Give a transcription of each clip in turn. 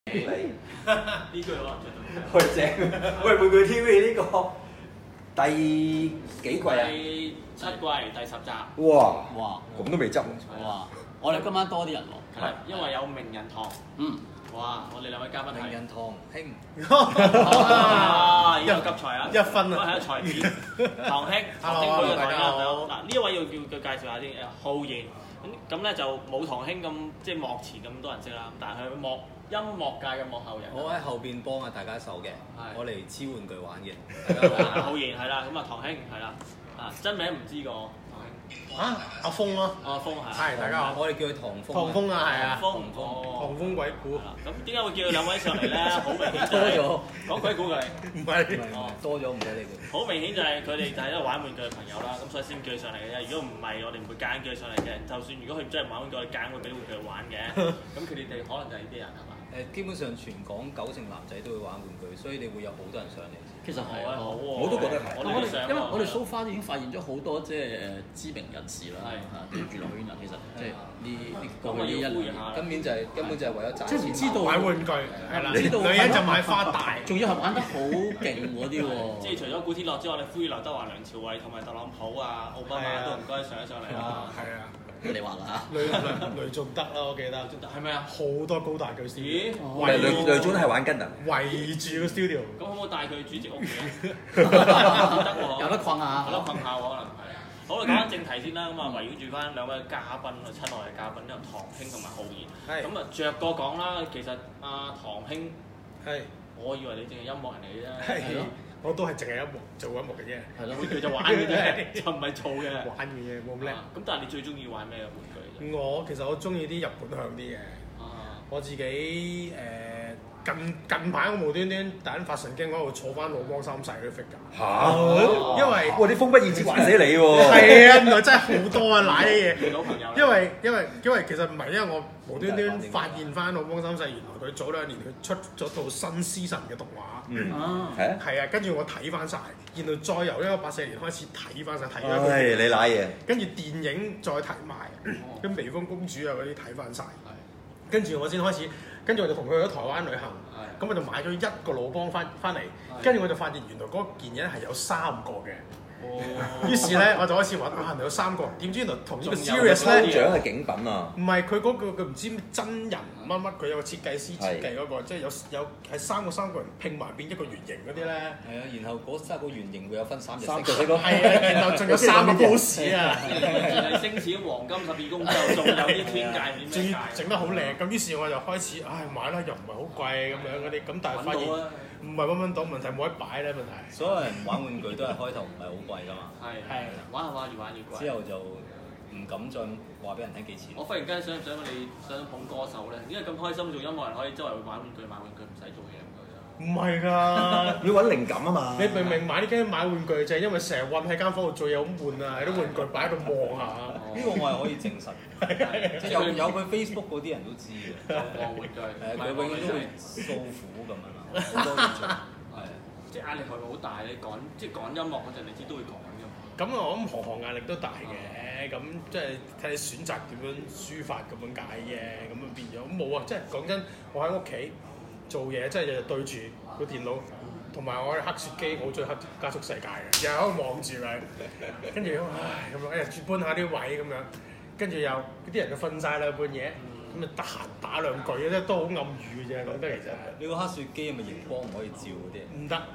呢句可能喂正，喂玩具 TV 呢個第幾季啊？ 第7季第10集。 哇！ 哇咁都未執。 哇！我哋今晚多啲人喎。 係，因為有名人堂。哇！我哋兩位嘉賓係名人堂兄。 啊！呢個急才啊！ 一分啊！ 都係一才子。唐兄，唐兄佢嘅台啦。嗱呢一位要叫佢介紹下先。浩然咁咧就冇唐兄咁即係幕前咁多人識啦。但係佢音樂界嘅幕後人。 我喺後邊幫啊大家手嘅，我嚟黐玩具玩嘅。 浩然係啦，咁啊唐兄係啦，真名唔知個唐兄。 啊，阿峰咯， 阿峰係。 係大家好， 我哋叫佢唐風。 唐風啊，係啊， 唐風鬼故。 咁點解會叫兩位上嚟咧？好明顯多咗， 講鬼故佢。 唔係， 多咗唔使你哋。 好明顯就係佢哋就係一個玩玩具嘅朋友啦，咁所以先叫佢上嚟嘅啫。如果唔係，我哋唔會揀叫佢上嚟嘅。就算如果佢真係玩玩具，我哋揀會俾玩具佢玩嘅。咁佢哋可能就係呢啲人係嘛？ 基本上全港90%男仔都會玩玩具，所以你會有好多人上嚟。 其實係啊， 好喎， 我都覺得係。 因為我哋 so far 已經發現咗好多即係知名人士啦，啲娛樂圈人其實即係呢過去呢一年， 根本就係為咗賺錢。 即係唔知道買玩具係啦， 知道女人就買花大， 仲要係玩得好勁嗰啲喎。 即係除咗古天樂之外，我哋呼籲劉德華、梁朝偉同埋特朗普啊、奧巴馬都唔該上嚟啦。 係啊。 你話啦嚇， 雷仲德啦，我記得係咪啊？ 好多高大巨師， 雷總都係玩緊啊， 圍住個 studio。 咁可唔可以帶佢去主席屋企啊？ 得喎，有得困下， 有得困下喎，可能係。好啦，講翻正題先啦。咁啊，圍繞住翻兩位嘉賓啊，親愛嘅嘉賓，因為唐兄同埋浩然。咁啊，着個講啦。其實阿唐兄係， 我以為你淨係音樂人嚟嘅啫。 係咯。我都係淨係做音樂嘅啫， 係咯，玩具就玩嘅啫，就唔係做嘅。 玩嘅嘢冇咁叻。 咁但係你最中意玩咩玩具？ 其實我中意啲日本向啲嘅。我自己近排我無端端突然發神經，我喺度坐翻老幫三世嗰啲 figure。 嚇！ 因為哇啲風不二節玩死你喎。 係啊，原來真係好多啊，賴嘢。 遇到朋友。 因為其實唔係，因為我無端端發現翻老幫三世，原來佢早2年佢出咗套新 season 嘅動畫。係啊，跟住我睇翻晒，然後再由1984年開始睇翻晒，睇咗佢。 係你賴嘢。 跟住電影再睇埋，跟微風公主啊嗰啲睇翻晒。跟住我先開始，跟住我就同佢去咗台灣旅行，咁我就買咗一個老幫翻嚟，跟住我就發現原來嗰件嘢係有3個嘅。於是咧我就開始話係咪有3個？點知原來同呢個 series 咧， 獎係景品啊！ 唔係佢嗰個佢唔知咩真人乜乜，佢有個設計師設計嗰個，即係有係3個人拼埋變一個圓形嗰啲咧。 係啊，然後嗰3個圓形會有分3隻色。 係啊，然後仲有3個 pose 啊！ 係星矢黃金12宮之後，仲有啲天界點仲要整得好靚。咁於是我就開始買啦，又唔係好貴咁樣嗰啲，咁但係發現唔係揾到問題，冇得擺咧問題。 所有人玩玩具都係開頭唔係好貴㗎嘛。 係玩下越玩越貴。 之後就唔敢再話俾人聽幾錢。 我忽然間想你想捧歌手咧，因為咁開心做音樂人可以周圍去玩玩具買玩具，唔使做嘢咁樣。 唔係㗎， 要揾靈感啊嘛！ 你明明買啲機買玩具就係因為成日韞喺間房度做嘢好悶啊，有啲玩具擺喺度望下。 呢個我係可以證實，即係有佢 Facebook 嗰啲人都知嘅。 望玩具， 佢永遠都會訴苦咁樣啊，好多嘢做。係， 即係壓力係咪好大？你講音樂嗰陣，你知都會講㗎嘛。 咁我諗行壓力都大嘅，咁即係睇你選擇點樣抒發咁樣解嘅，咁樣變咗冇啊！即係講真，我喺屋企做嘢，即係日日對住個電腦，同埋我嘅黑雪機，我最黑加速世界嘅，日日喺度望住佢，跟住唉咁樣，一日搬下啲位咁樣，跟住又啲人就瞓晒啦半夜，咁啊得閒打兩句嘅啫，都好暗語嘅啫，講得其實。 你個黑雪機係咪熒光唔可以照嗰啲？ 唔得。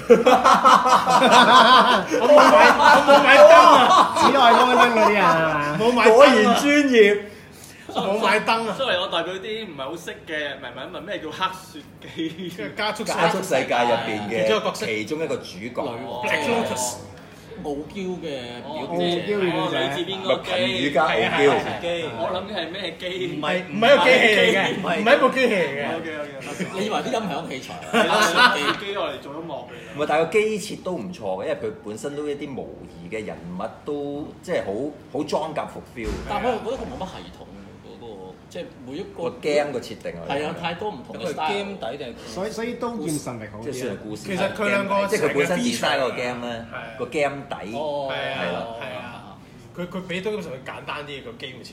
我冇買燈啊！ 紫外光燈嗰啲啊， 冇買燈啊！果然專業。冇買燈啊！ 所以我代表啲唔係好識嘅，唔係咩叫黑雪機？ 加速世界入邊嘅其中一個主角。 Black Lotus 傲嬌嘅表姐， 女字邊個機？ 貧乳加傲嬌。 我諗嘅係咩機？ 唔係一個機器嚟嘅，唔係一部機器嚟嘅。 OK。 你以為啲音響器材？ 機我嚟做音樂嘅。 唔係，但係個機設都唔錯嘅，因為佢本身都一啲模擬嘅人物都即係好裝甲服 feel。 但係我覺得佢冇乜系統。即係每一個 game 個設定係啊，太多唔同嘅 game 底定係所以都劍神力好啲。 即係算係故事。 其實佢兩個即係佢本身 design 嗰個 game 咧，個 game 底係啦，係啊，佢俾到咁上去簡單啲個 game 嘅設定。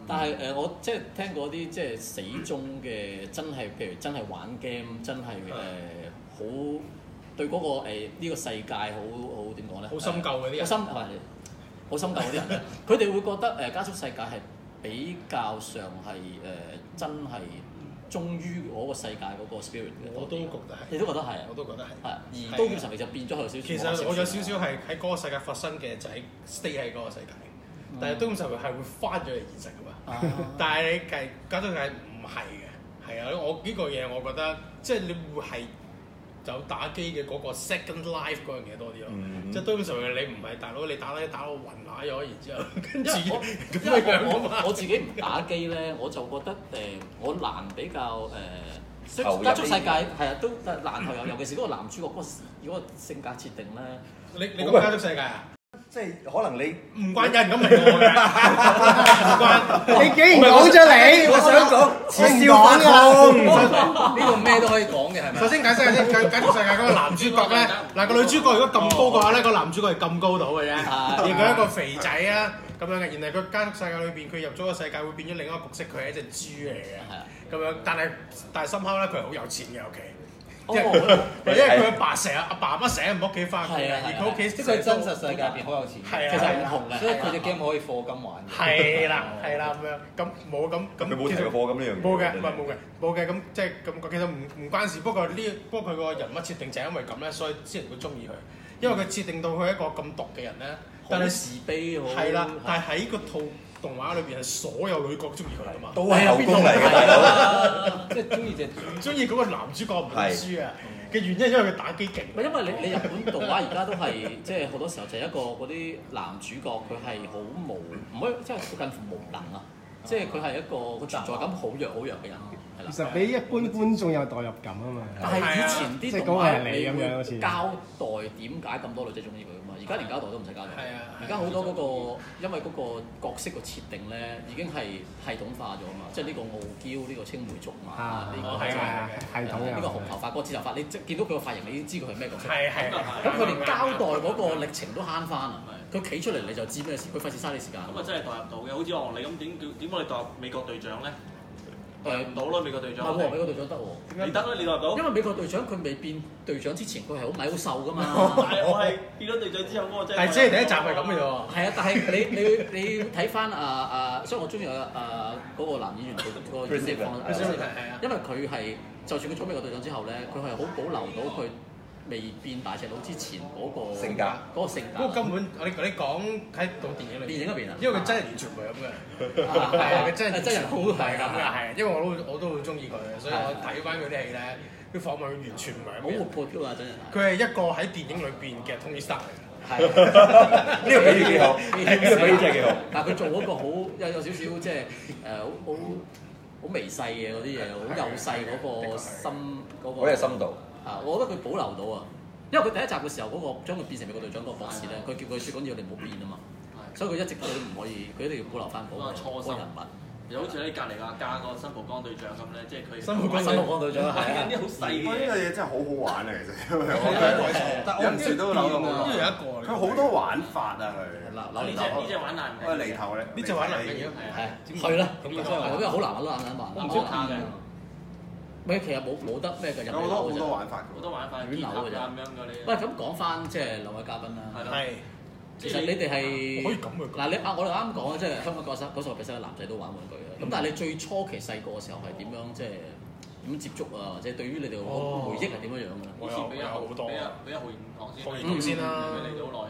但係我即係聽過啲即係死忠嘅，真係譬如真係玩 game， 真係好對嗰個呢個世界好點講咧？ 好深究嗰啲人， 好深究嗰啲人咧，佢哋會覺得加速世界係比較上係真係忠於嗰個世界嗰個 spirit 嘅。 我都覺得係。 你都覺得係？ 我都覺得係。 係。而刀劍神域就變咗有少少。 其實我有少少係喺嗰個世界發生嘅，就係 stay 喺嗰個世界。但係刀劍神域係會翻咗嚟現實㗎嘛。但係你計加速世界唔係嘅，係啊！我呢個嘢我覺得即係你會係。就打機嘅嗰個 second life 嗰樣嘢多啲咯，即係刀劍神域你唔係大佬，你打到暈乸咗，然之後跟住我自己唔打機咧，我就覺得我難比較加速世界係啊都難投入，尤其是嗰個男主角嗰個性格設定咧。 你講加速世界啊？ 即係可能你唔關人咁嚟我嘅，唔關。 你竟然講咗你， 我想講恥笑反控， 呢個咩都可以講嘅係咪？ 首先解釋下先，加速世界嗰個男主角咧，嗱個女主角如果咁高嘅話咧，個男主角係咁高度嘅啫，而佢一個肥仔啊咁樣嘅，然後佢加速世界裏邊佢入咗個世界會變咗另一個角色，佢係一隻豬嚟嘅，咁樣，但係深刻咧佢係好有錢嘅屋企。因為佢阿爸成日阿爸媽成日唔屋企翻工嘅，而佢屋企即係真實世界入邊好有錢， 其實唔同嘅， 所以佢隻 game 可以課金玩。 係啦咁樣，咁冇咁。 佢冇提過課金呢樣嘢。 冇嘅，冇嘅，咁即係咁其實唔關事，不過佢個人物設定就係因為咁咧，所以啲人會中意佢，因為佢設定到佢係一個咁毒嘅人咧，但係慈悲係啦，但係喺個套動畫裏邊係所有女角中意佢㗎嘛， 都係後宮嚟嘅大佬， 即係中意嗰個男主角唔輸啊嘅原因，因為佢打機勁。 因為你日本動畫而家都係即係好多時候就係一個嗰啲男主角佢係好唔可以即係近乎無能啊，即係佢係一個個存在感好弱嘅人。 其實比一般觀眾有代入感啊嘛。 但係以前啲動畫你會交代點解咁多女仔中意佢啊嘛，而家連交代都唔使交代。而家好多嗰個因為嗰個角色嘅設定咧已經係系統化咗啊嘛，即係呢個傲嬌呢個青梅竹馬呢個系統呢個紅頭髮嗰個紫頭髮，你即係見到佢個髮型，你已經知佢係咩角色。 係。 咁佢連交代嗰個歷程都慳翻啊！佢企出嚟你就知咩事，佢費事嘥你時間。 咁啊真係代入到嘅，好似我同你咁點我哋代入美國隊長咧？唔到咯，美國隊長。 唔係喎，美國隊長得喎。 你得啦，你代入到。因為美國隊長佢未變隊長之前，佢係好矮好瘦噶嘛。 但係我係變咗隊長之後，嗰個真係。 係即係第一集係咁嘅啫喎。 係啊，但係你睇翻所以我中意嗰個男演員個演繹方式，因為佢係就算佢做美國隊長之後咧，佢係好保留到佢未變大隻佬之前嗰個性格。 不過根本我哋講喺套電影裏邊啊，因為佢真係完全唔係咁嘅。係啊，佢真人好係咁嘅，係。因為我都好中意佢嘅，所以我睇翻佢啲戲咧，啲訪問佢完全唔係咁。 好活潑㗎嘛，真人。 佢係一個喺電影裏邊嘅 Tony Stark 嚟嘅。 係。呢個比喻幾好，呢個比喻真係幾好。 但係佢做嗰個好有少少即係好微細嘅嗰啲嘢，好幼細嗰個心嗰個。 好有深度。 我覺得佢保留到啊，因為佢第一集嘅時候嗰個將佢變成美國隊長嗰個博士咧，佢叫佢説講嘢，你唔好變啊嘛，所以佢一直都唔可以，佢一定要保留翻嗰個人物。 又好似喺隔離加個新浦江隊長咁咧，即係佢新浦江隊長係啲好細嘅。 呢個嘢真係好好玩啊！其實，但我唔時都扭到好多。 呢度有一個。 佢好多玩法啊！佢。 呢隻玩難嘅。 離頭咧。 呢隻玩難嘅嘢係啦，咁真係因為好難玩我唔知打嘅。 咪其實冇得咩嘅， 有好多玩法， 好多玩法， 亂扭嘅啫。 咁樣嘅你。 喂，咁講翻即係兩位嘉賓啦。 係。 其實你哋係可以咁嘅。 嗱，我哋啱啱講啊，即係香港90%嘅男仔都玩玩具嘅。咁但係你最初期細個嘅時候係點樣即係點樣接觸啊？或者對於你哋個回憶係點樣樣嘅？ 以前俾阿浩然堂先。 浩然先啦。 佢嚟咗好耐。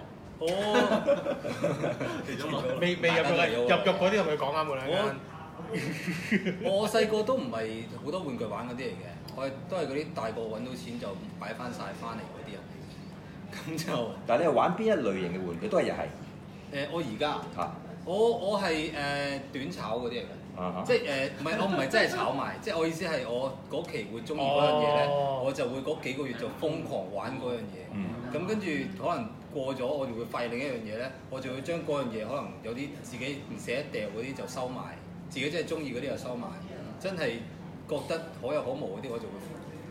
嚟咗耐。未入嗰啲係咪講啱㗎啦？ 我細個都唔係好多玩具玩嗰啲嚟嘅，我都係嗰啲大個揾到錢就擺翻晒翻嚟嗰啲人嚟嘅。咁就， 但係你係玩邊一類型嘅玩具？都係又係。 我而家我係短炒嗰啲嚟嘅，即係我唔係真係炒賣，即係我意思係我嗰期會中意嗰樣嘢咧，我就會嗰幾個月就瘋狂玩嗰樣嘢。咁跟住可能過咗，我就會發現另一樣嘢咧，我就會將嗰樣嘢可能有啲自己唔捨得掉嗰啲就收埋。自己真係中意嗰啲就收埋，真係覺得可有可無嗰啲我就會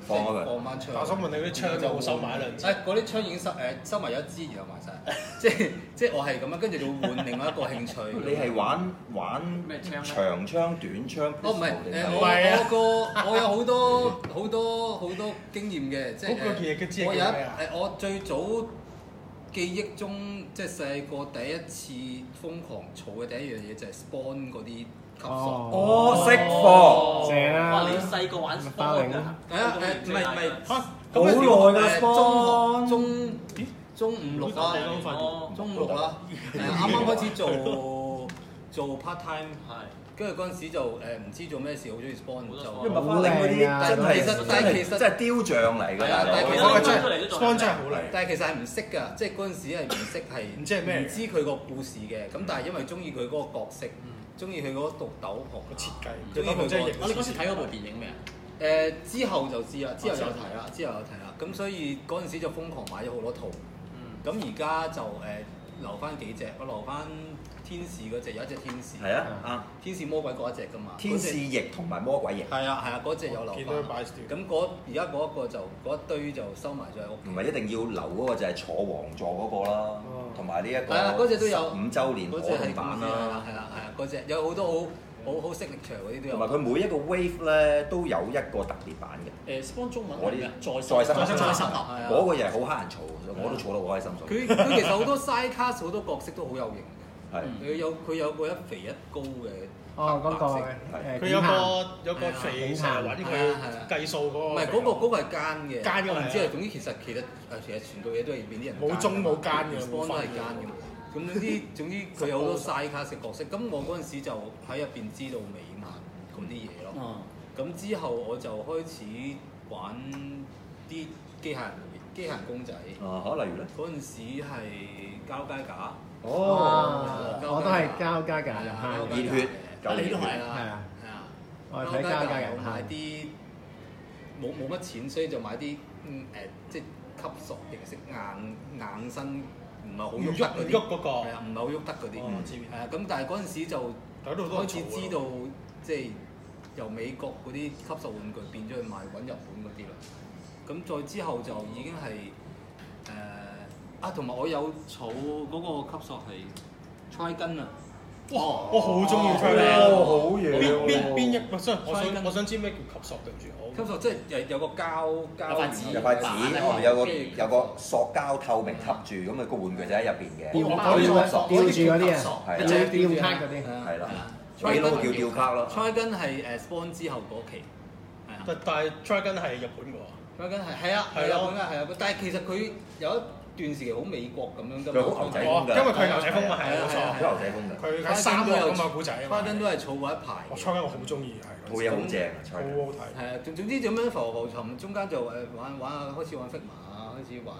放咗佢。 放翻槍。 我想問你嗰啲槍就收埋一兩支？ 嗰啲槍已經收埋一支，然後賣晒。即係我係咁樣，跟住就換另外一個興趣。 你係玩咩槍咧？ 長槍、短槍？ 哦，唔係我有好多經驗嘅，即係我最早記憶中，即係細個第一次瘋狂儲嘅第一樣嘢就係 Spawn 嗰啲級數。 哦，識貨。 正啊！ 哇！你細個玩 Spawn 㗎？ 係啊，唔係好耐㗎 Spawn。 中五六啦，中六啦，啱啱開始做 part time， 跟住嗰陣時就唔知做咩事，好中意 Spawn 就。因為麥花玲嗰啲真係真係雕像嚟㗎，大佬。 Spawn 真係好靚。 但係其實係唔識㗎，即係嗰陣時係唔識係唔知係咩，唔知佢個故事嘅。咁但係因為中意佢嗰個角色，中意佢嗰個斗篷嘅設計，中意佢個。 你嗰時睇嗰部電影未啊？ 之後就知啦，之後有睇啦，咁所以嗰陣時就瘋狂買咗好多套。咁而家就留翻幾隻，我留翻天使嗰隻，有一隻天使。係啊，天使魔鬼嗰一隻㗎嘛。 天使翼同埋魔鬼翼。係啊，嗰隻有留翻。咁而家嗰一個就嗰一堆就收埋咗喺屋企。 唔係一定要留嗰個就係坐王座嗰個啦，同埋呢一個。 係啊，嗰隻都有 5週年可動版啦。 係啊，嗰隻有好多好識力場嗰啲都有。 同埋佢每一個 wave 咧都有一個特別版嘅。 Spawn 中文我啲再生俠嗰個又係好乞人嘈，我都坐得好開心。 佢其實好多 side cast 好多角色都好有型嘅。 係。 佢有個一肥一高嘅。 哦，嗰個佢有個肥成日揾佢計數嗰個。 唔係嗰個係奸嘅。奸嘅我唔知啊，總之其實全部嘢都係變啲人。 冇中冇奸嘅 ，Spawn都係奸嘅。咁總之佢有好多 side cast 嘅角色，咁我嗰陣時就喺入邊知道美漫嗰啲嘢咯。咁之後我就開始玩啲機械人公仔。 例如咧？ 嗰陣時係交街架。 我都係交街架入坑。 熱血。 你都係啊。係啊。我係睇交街架入坑。 買啲冇乜錢，所以就買啲即係級數形式硬身。唔係好喐得嗰啲，係啊，唔係好喐得嗰啲，係啊。咁但係嗰陣時就開始知道，即係由美國嗰啲級數玩具變咗去賣揾日本嗰啲啦。咁再之後就已經係同埋我有儲嗰個級數係 Trigun 啊！ 哇！我好中意 Trigun，好嘢！邊一？我想知咩叫級數？對唔住， 級數即係有個膠有塊紙，有個塑膠透明吸住，咁個玩具就喺入邊嘅。 吊住嗰啲啊，吊卡嗰啲。 係啦，鬼佬叫吊卡咯。 Trigun 係Spawn 之後嗰期，係啊。 但係 Trigun 係日本嘅喎。 Trigun 係啊，係日本嘅係啊，但係其實佢有一段時期好美國咁樣㗎嘛。 佢好牛仔風㗎。 因為佢牛仔風嘛，係冇錯。 佢牛仔風㗎。 佢喺沙漠㗎嘛，古仔。 Trigun 都係儲過一排。 Trigun 我好中意，係。 好嘢，好正啊！ 好好睇。 係啊，總之咁樣浮沉，中間就玩下，開始玩 Figma 啊，開始玩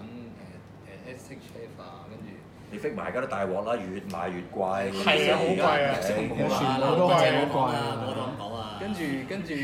SHF 啊，跟住。 你 Figma 而家都大鑊啦，越賣越貴。 係啊，好貴啊！ 全部都係好貴啊！ 我都咁講啊。 跟住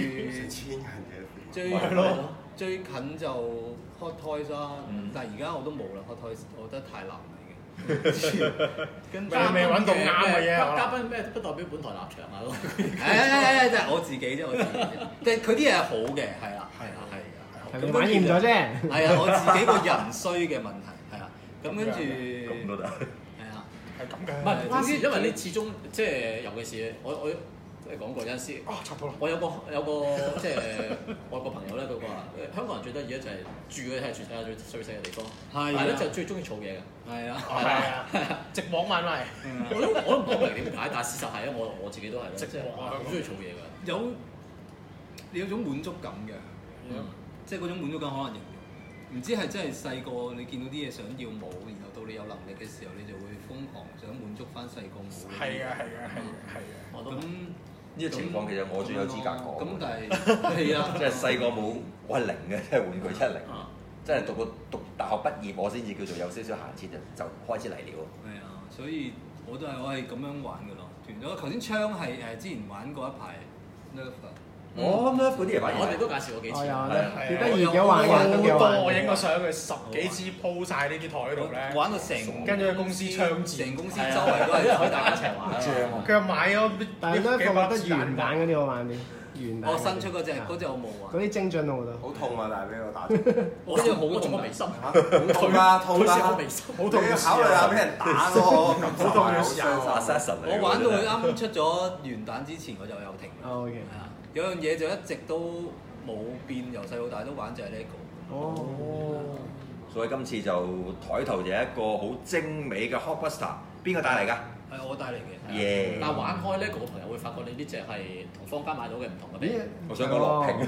最近就 Hot Toys 啦，但係而家我都冇啦 Hot Toys，我覺得太難啦已經。跟住未揾到啱嘅嘢。 嘉賓咩不代表本台立場啊？ 即係我自己啫，即係佢啲嘢係好嘅，係啊。 咁玩厭咗啫。 係啊，我自己個人衰嘅問題係啊。咁跟住咁都得。 係啊， 係咁嘅。 唔係，總之因為你始終即係尤其是我即係講過有陣時，我有個即係外國朋友咧，佢話香港人最得意咧就係住嘅係全世界最細嘅地方，但係咧就最中意儲嘢嘅。係啊， 直往買賣。 我都唔明點解，但係事實係啊，我自己都係即係好中意儲嘢㗎。 你有種滿足感嘅，即係嗰種滿足感可能形容，唔知係真係細個你見到啲嘢想要冇，然後到你有能力嘅時候，你就會瘋狂想滿足翻細個冇。 係啊。 咁呢個情況其實我最有資格講。 咁但係啊， 即係細個冇，我係零嘅，即係玩具真係零。即係讀大學畢業，我先至叫做有少少閒錢就開始嚟了。 係啊，所以我係咁樣玩㗎咯。我頭先槍係之前玩過一排 Nerf。 Nerf 嗰啲嘢玩， 我哋都介紹過幾次。 幾得意嘅玩嘅，都幾好玩。 我影個相，佢10幾支鋪晒呢啲台度咧， 玩到成跟住公司槍戰， 成公司周圍都係可以大家一齊玩。 佢又買咗， 但係 Nerf 我覺得原版嗰啲好玩啲。 圓我新出嗰隻我冇啊。 嗰啲精準我覺得。 好痛啊！但係俾我打中， 我嗰隻好痛個眉心， 好痛啊！痛啊！ 個眉心， 好痛！你要考慮下俾人打咯，咁好痛嘅時候。 我玩到佢啱啱出咗元旦之前，我就有停。 哦，OK。 係啊，有樣嘢就一直都冇變，由細到大都玩就係 LEGO。 哦。 所以今次就台頭就係一個好精美嘅 Hulkbuster， 邊個帶嚟㗎？ 係我帶嚟嘅。 耶！ 但係玩開 LEGO 嘅朋友會發覺你呢隻係同坊間買到嘅唔同嘅咩？ 我想講樂平。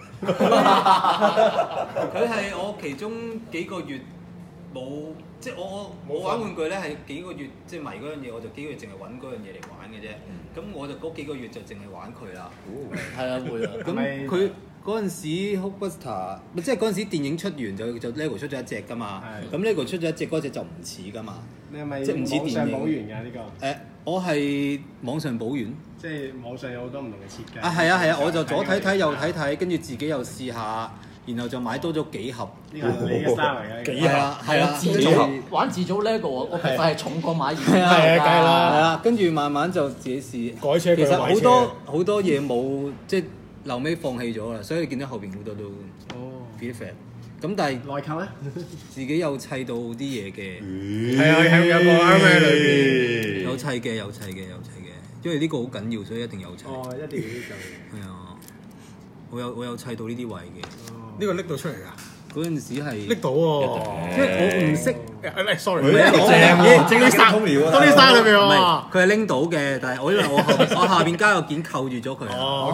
佢係我其中幾個月冇，即係我玩玩具咧係幾個月，即係迷嗰樣嘢，我就幾個月淨係揾嗰樣嘢嚟玩嘅啫。咁我就嗰幾個月就淨係玩佢啦。 係啊，會啊。 咁佢嗰陣時 Hulkbuster，即係嗰陣時電影出完就 LEGO 出咗一隻㗎嘛。咁 LEGO 出咗一隻嗰隻就唔似㗎嘛。 你係咪即係唔似電影？ 網上補完㗎呢個？ 我係網上補完。 即係網上有好多唔同嘅設計。 係啊，我就左睇睇右睇睇，跟住自己又試下，然後就買多咗幾盒。 呢個係你嘅 style 嚟嘅。 幾盒？係啊， 自組玩自組 LEGO 我皮費係重過買現。 係啊，梗係啦。係啊，跟住慢慢就自己試。 改車其實好多嘢冇，即係後尾放棄咗啦，所以你見到後邊好多都幾 fat。咁但係內購咧， 自己有砌到啲嘢嘅。 係啊，有個 armor 裏邊有砌嘅，因為呢個好緊要，所以一定有砌。 哦，一定要呢嚿。 係啊，我有砌到呢啲位嘅。 呢個拎到出嚟㗎？ 嗰陣時係拎到喎， 即係我唔識。 sorry， 整啲衫多啲衫裏邊喎。 佢係拎到嘅，但係因為我下邊加個件扣住咗佢。 哦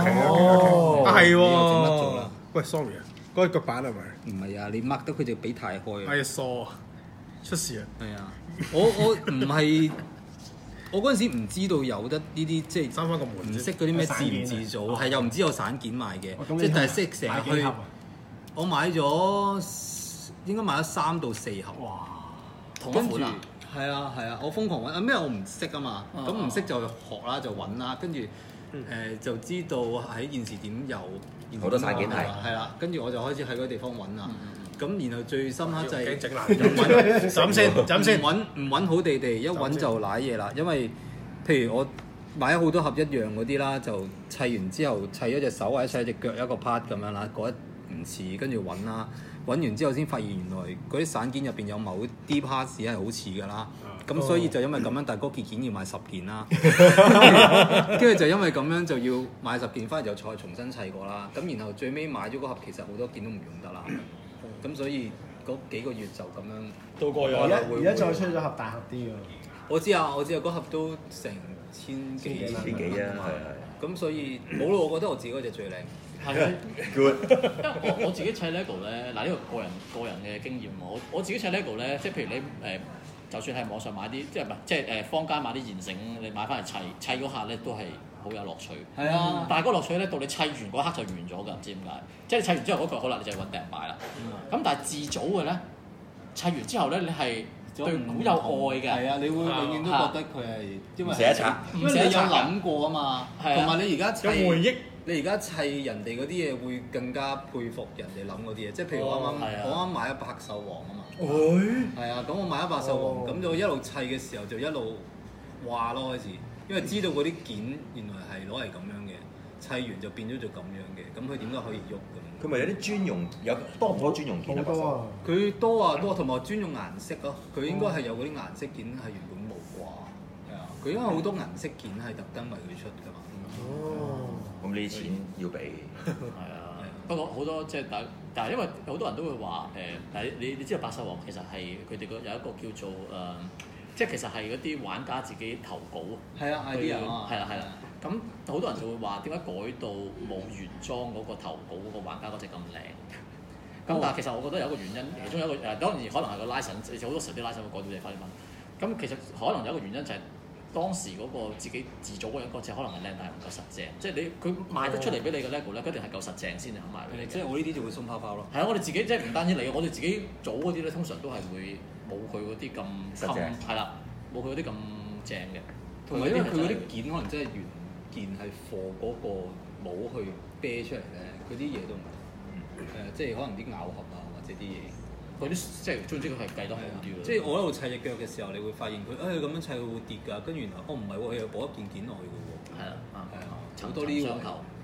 ，OK，係喎。 整乜做啦？ 喂，sorry 啊，嗰個腳板係咪？ 唔係啊，你掹得佢就俾太開。 哎呀，疏啊！出事啊！ 係啊，我唔係，我嗰陣時唔知道有得呢啲即係閂翻個門， 唔識嗰啲咩自唔自組，係又唔知有散件賣嘅，即係但係識成日去。我買咗應該買咗3到4盒。 哇！ 同一款啊？ 係啊，我瘋狂揾，咩我唔識啊嘛，咁唔識就學啦，就揾啦，跟住就知道喺現時點有好多散件係啦，跟住我就開始喺嗰個地方揾啦。咁然後最深刻就係整爛，飲先， 唔揾好地，一揾就瀨嘢啦。因為譬如我買咗好多盒一樣嗰啲啦，就砌完之後砌咗隻手或者砌隻腳一個 part 咁樣啦，覺得唔似，跟住揾啦，揾完之後先發現原來嗰啲散件入邊有某啲 parts 係好似㗎啦。咁所以就因為咁樣，但係嗰件要買10件啦，跟住就因為咁樣就要買10件，翻嚟就再重新砌過啦。咁然後最尾買咗嗰盒，其實好多件都唔用得啦。咁所以嗰幾個月就咁樣到過咗。 而家再出咗盒大盒啲㗎。 我知啊，嗰盒都成千幾啊，係。 咁所以冇咯，我覺得我自己嗰隻最靚。 係啊 ，good。 因為我自己砌 LEGO 咧，嗱呢個個人嘅經驗，我自己砌 LEGO 咧，即係譬如你就算係網上買啲，即係坊間買啲現成，你買翻嚟砌嗰下咧都係好有樂趣。 係啊， 但係嗰個樂趣咧，到你砌完嗰刻就完咗㗎，唔知點解。即係你砌完之後嗰個好啦，你就揾第人買啦。咁但係自組嘅咧，砌完之後咧，你係對好有愛嘅。 係啊，你會永遠都覺得佢係因為唔捨得拆， 因為你有諗過啊嘛，同埋你而家有回憶。 你而家砌人哋嗰啲嘢會更加佩服人哋諗嗰啲嘢，即係譬如我啱買咗百獸王啊嘛，係啊，咁我買咗百獸王，咁就一路砌嘅時候就一路話咯開始，因為知道嗰啲件原來係攞嚟咁樣嘅，砌完就變咗做咁樣嘅，咁佢點解可以喐咁？ 佢咪有啲專用，有多唔多專用件啊？ 多啊！ 佢多，同埋專用顏色咯，佢應該係有嗰啲顏色件係原本冇啩，係啊，佢因為好多顏色件係特登為佢出㗎嘛。 咁呢啲錢要俾。 係啊，不過好多即係但係因為好多人都會話你知道百獸王其實係佢哋有一個叫做即係其實係嗰啲玩家自己投稿。係啊 idea 啊。係啦。咁好多人就會話點解改到冇原裝嗰個投稿嗰個玩家嗰隻咁靚？咁但係其實我覺得有一個原因，其中有一個當然可能係個 license，好多時啲 license 會改到嘢翻嚟。咁其實可能有一個原因就係。當時嗰個自己自組嗰樣嗰隻可能係靚，但係唔夠實淨。即係佢賣得出嚟俾你嘅 LEGO 咧，一定係夠實淨先肯賣俾你。 即係我呢啲就會鬆泡泡咯。 係啊，我哋自己即係唔單止你，我哋自己組嗰啲咧，通常都係會冇佢嗰啲咁實淨。 係啦，冇佢嗰啲咁正嘅。 同埋因為佢嗰啲件可能真係原件係貨嗰個帽去啤出嚟咧，佢啲嘢都唔係。即係可能啲咬合啊，或者啲嘢。 嗰啲即係總之佢係計得好啲咯。即係我喺度砌隻腳嘅時候，你會發現佢咁樣砌佢會跌㗎，跟住原來唔係喎，佢又補一件落去嘅喎。 係啊， 好多呢啲喎。係啊。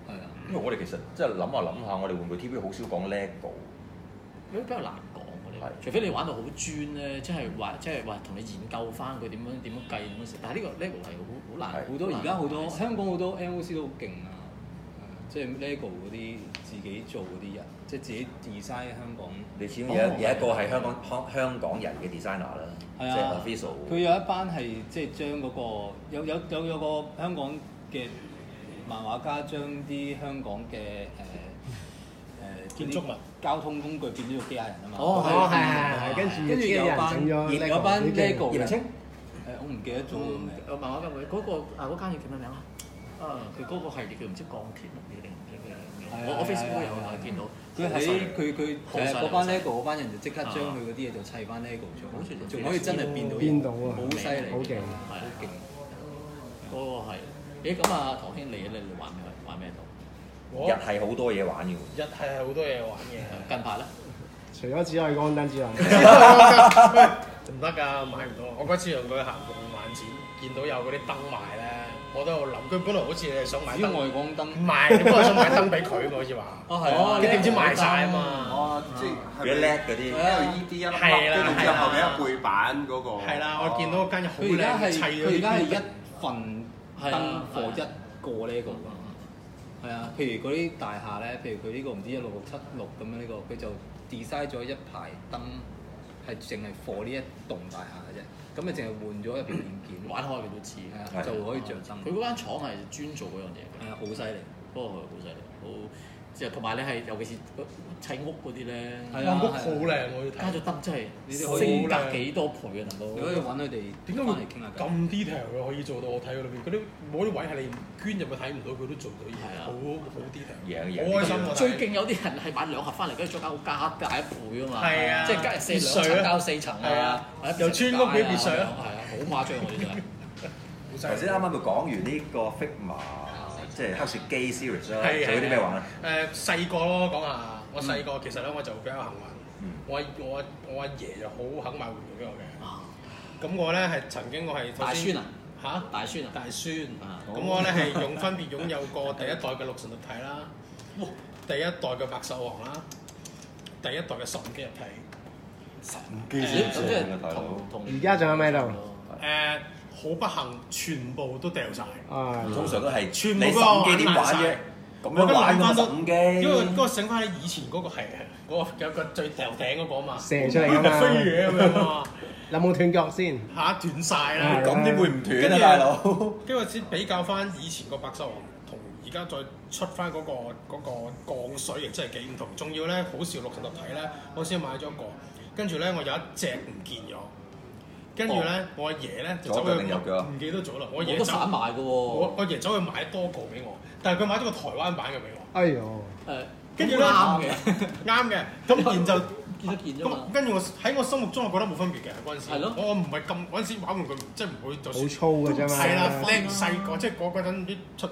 因為我哋其實即係諗下，我哋會唔會 TV 好少講 LEGO？ 比較難講嗰啲，除非你玩到好專咧，即係話同你研究翻佢點樣計點樣食。但係呢個 LEGO 係好難，好多而家好多香港好多 LOC 都好勁啊！即係 LEGO 嗰啲自己做嗰啲人，即係自己 design 香港。你始終有一個係香港人嘅 designer 啦，即係 official。佢有一班係即係將嗰個有個香港嘅漫畫家將啲香港嘅建築物、交通工具變咗做機械人啊嘛。係，跟住有班 LEGO 葉文清。我唔記得咗個漫畫家嗰間嘢叫咩名啊？佢嗰個系列叫唔知鋼鐵乜嘢定唔知咩？我 Facebook 有見到。佢喺嗰班 LEGO 嗰班人就即刻將佢嗰啲嘢就砌翻 LEGO 出，好似仲可以真係變到啊！好犀利，好勁，好勁。嗰個係咁啊，唐兄你玩咩度？日係好多嘢玩嘅喎。 日係好多嘢玩嘅。 近排咧， 除咗只可以光燈之外， 唔得㗎，買唔到。我嗰次同佢行動漫展，見到有嗰啲燈賣咧，我都喺度諗，佢本來好似係想買燈， 外光燈， 唔係，本來想買燈俾佢，好似話。 係你點知賣晒啊嘛？ 即係幾叻嗰啲。 LED 一粒，跟住之後後邊一背板嗰個。係啦，我見到間好靚砌咗。 佢而家係一份燈貨一個 LEGO 㗎。係啊，譬如嗰啲大廈咧，譬如佢呢個唔知1676咁樣呢個，佢就 design 咗一排燈，係淨係 for 呢一棟大廈嘅啫。咁你淨係換咗入邊件件，玩開佢都似，就可以着燈。佢嗰間廠係專做嗰樣嘢嘅，係啊，好犀利，不過佢好犀利，好即係同埋你係尤其是砌屋嗰啲咧， 屋好靚喎， 加咗燈真係升格幾多倍啊！能夠你可以揾佢哋點解會咁 detail 嘅可以做到？我睇佢裏邊嗰啲冇啲位係你捐入去睇唔到，佢都做到嘢，好 detail，好開心啊！ 最勁有啲人係買2盒翻嚟，跟住再加一倍啊嘛， 係啊， 即係加4層交4層啊， 由村屋變別墅啊， 係啊，好誇張嗰啲真係。 頭先啱啱咪講完呢個 Figma。即係黑雪機 series 啦，仲有啲咩玩啊？ 細個咯，講下我細個其實咧我就比較幸運，我阿爺就好肯買玩具俾我嘅。咁我咧係曾經我係大孫啊嚇大孫啊大孫，咁我咧係分別擁有過第一代嘅六神合體啦，第一代嘅百獸王啦，第一代嘅神機入體。 神機先正嘅大佬， 而家仲有咩度？ 好不幸，全部都掉晒。 通常都係全部你手機點玩啫？咁樣玩個手機， 因為嗰個醒翻起以前嗰個係嗰個有個最頭頂嗰個啊嘛， 射出嚟㗎嘛， 飛嘢咁樣啊！ 有冇斷腳先？ 斷晒啦！ 咁點會唔斷啊，大佬？ 跟住先比較翻以前個百獸王同而家再出翻嗰個鋼水型，真係幾唔同。仲要咧好少六神合體咧，我先買咗一個，跟住咧我有一隻唔見咗。跟住咧，我阿爺咧就走去唔記得咗啦。我爺走散賣嘅喎。我阿爺走去買多個俾我，但係佢買咗個台灣版嘅俾我。 哎呦！ 跟住咧啱嘅，咁然就見得見啫嘛。 跟住喺我心目中，我覺得冇分別嘅嗰陣時。 係咯。 我唔係咁嗰陣時玩玩具，即係唔會就算。 好粗嘅啫嘛。 係啦，靚細個，即係嗰陣啲出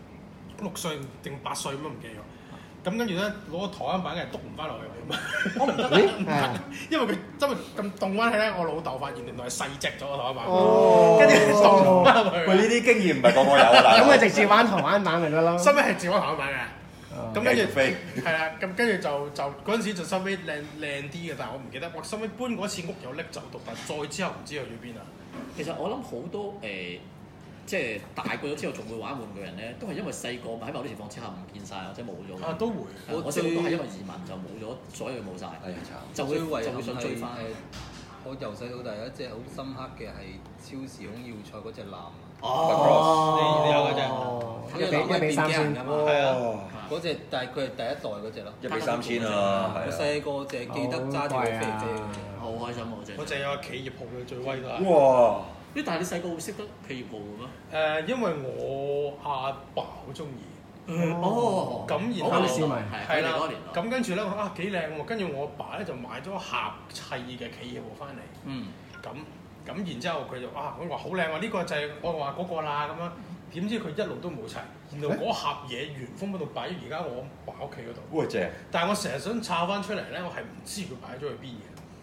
6歲定8歲咁都唔記得。咁跟住咧攞個台灣版嘅篤唔翻落去，我唔得，因為佢真係咁凍翻起咧，我老豆發現原來係細隻咗個台灣版，跟住凍翻落去。 喂，呢啲經驗唔係個個有啦。 咁咪直接玩台灣版咪得咯。 收尾係自己台灣版嘅，咁跟住係啦，咁跟住就嗰陣時就收尾靚啲嘅，但係我唔記得。我收尾搬嗰次屋有拎走到，但係再之後唔知去咗邊啊。 其實我諗好多即係大個咗之後仲會玩玩具人咧，都係因為細個喺某啲情況之下唔見晒或者冇咗。 都會。 我細個都係因為移民就冇咗，所有嘢冇晒，就會想追翻。 我由細到大有一隻好深刻嘅係超時空要塞嗰隻藍。 你有嗰隻 ？1比3000 㗎嘛？係啊，嗰隻但係佢係第一代嗰隻咯。 1比3000啊！ 我細個淨係記得揸住佢飛飛。 好開心嗰隻。 我淨有企業號嘅最威都係。 哇！ 但係你細個會識得企業號嘅咩？ 因為我阿爸好中意。咁然後係啦，咁跟住咧幾靚喎，跟住我阿爸咧就買咗盒砌嘅企業號翻嚟。咁然之後佢就佢話好靚喎，呢個就係我話嗰個啦咁樣。點知佢一路都冇砌，然後嗰盒嘢原封嗰度擺喺而家我阿爸屋企嗰度。 哇正！ 但係我成日想抄翻出嚟咧，我係唔知佢擺咗去邊嘅。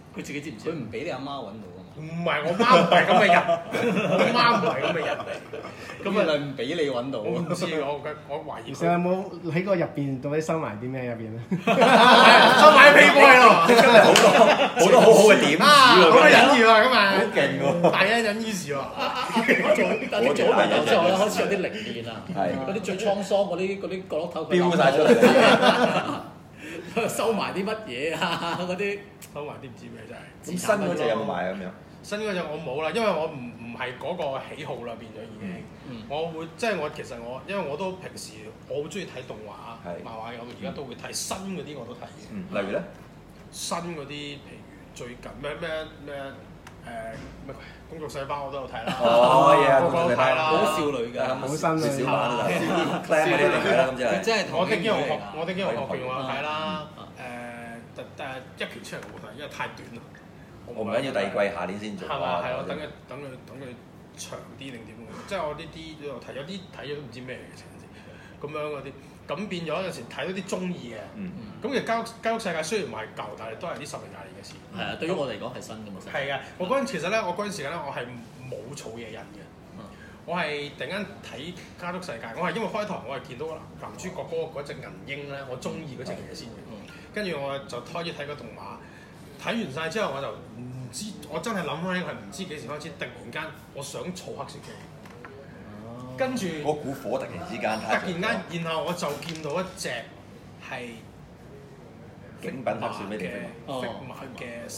佢自己知唔知？ 佢唔俾你阿媽揾到啊嘛。 唔係，我媽唔係咁嘅人，我媽唔係咁嘅人嚟。 咁咪唔俾你揾到我唔知，我懷疑。 其實有冇喺個入邊到底收埋啲咩入邊咧？ 收埋 Playboy 咯， 真係好多好好嘅點子喎， 好隱喻啊，咁啊， 好勁喎！ 大恩隱於市喎。 我做咗朋友之後咧，開始有啲靈驗啦。 係嗰啲最滄桑嗰啲角落頭， 飆曬出嚟。 收埋啲乜嘢啊？嗰啲收埋啲唔知咩真係。 咁新嗰隻有冇買啊？咁樣？ 新嗰隻我冇啦，因為我唔係嗰個喜好啦，變咗已經。我會即係其實因為我都平時我好中意睇動畫、漫畫嘅，我而家都會睇新嗰啲我都睇嘅。 例如咧？新嗰啲譬如最近咩工作細胞我都有睇啦。個個都睇啦。 好少女㗎， 好新少版都睇。 佢真係我的英雄學院我有睇啦。但係一拳出嚟我冇睇，因為太短啦。 我唔緊要，第二季下年先做。 係嘛？係咯，等佢長啲定點嘅？即係我呢啲都有睇，有啲睇咗都唔知咩嚟嘅，咁樣嗰啲，咁變咗有時睇到啲中意嘅。咁其實間屋世界雖然唔係舊，但係都係啲10年20年嘅事。 係啊，對於我嚟講係新嘅嘛。 係啊，我嗰陣其實咧，我嗰陣時間咧，我係冇儲嘢印嘅。我係突然間睇家族世界，我係因為開頭我係見到男主角嗰隻銀鷹咧，我中意嗰隻嘢先嘅。跟住我就開始睇個動畫，睇完晒之後我就唔知，我真係諗翻起係唔知幾時開始，突然間我想儲黑雪機。跟住嗰股火突然之間， 然後我就見到一隻係景品黑雪咩地方？Figma 嘅